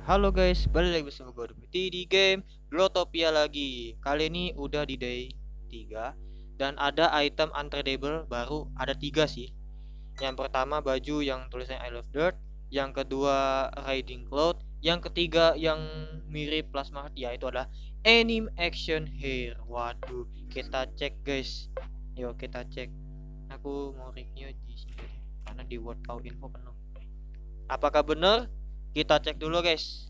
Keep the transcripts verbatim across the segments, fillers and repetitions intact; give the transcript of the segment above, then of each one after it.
Halo guys, balik lagi bersama gue Dupiti di game Blotopia lagi. Kali ini udah di day tiga dan ada item untradeable baru, ada tiga sih. Yang pertama baju yang tulisannya I love dirt, yang kedua riding cloth, yang ketiga yang mirip plasma heart, ya itu adalah anime action hair. Waduh, kita cek guys. Yuk kita cek. Aku mau review di sini deh, karena di workout info penuh. Apakah benar? Kita cek dulu guys.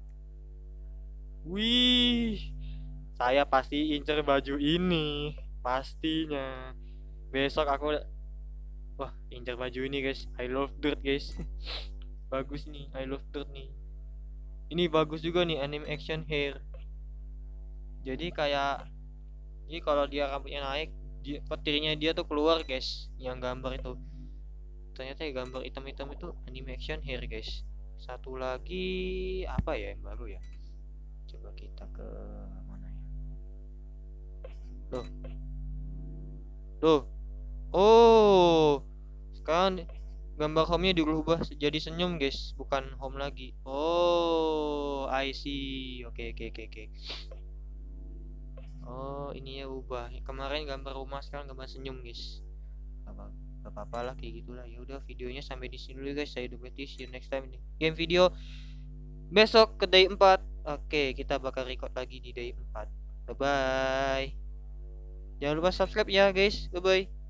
Wih, saya pasti incer baju ini, pastinya. Besok aku, wah, incer baju ini guys. I love dirt guys. Bagus nih, I love dirt nih. Ini bagus juga nih, anime action hair. Jadi kayak, jadi kalau dia rambutnya naik, dia, petirnya dia tuh keluar guys. Yang gambar itu, ternyata ya gambar hitam-hitam itu anime action hair guys. Satu lagi apa ya yang baru ya? Coba kita ke mana ya? Loh, loh. Oh, sekarang gambar home-nya dirubah jadi senyum, guys, bukan home lagi. Oh, I see. Oke, oke, oke, oke. Oh, ini ya ubah. Kemarin gambar rumah, sekarang gambar senyum, guys. Apa apa lah kayak gitulah. Ya udah, videonya sampai di sini dulu, guys. Saya Dupeti, see you next time nih. Game video besok ke day empat. Oke, kita bakal record lagi di day empat. Bye bye. Jangan lupa subscribe ya, guys. Bye bye.